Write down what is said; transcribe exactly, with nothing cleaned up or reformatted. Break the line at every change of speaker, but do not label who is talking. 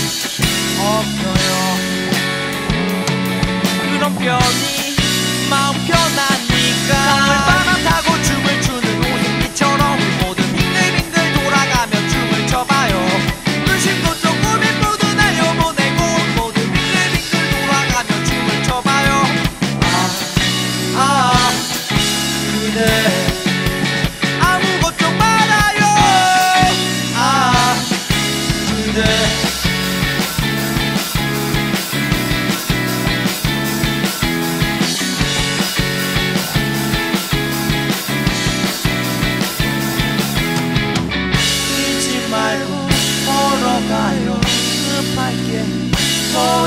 없어요. 그런 편이 마음 편하니까 가을바람 타고 춤을 추는 오승기처럼 모두 빙글빙글 돌아가며 춤을 춰봐요. 의심도 조금은 모두 날려보내고 모두 빙글빙글 돌아가며 춤을 춰봐요. 아, 아, 그대 아무것도 말아요. 아, 그대 말고 걸어가요. 급할게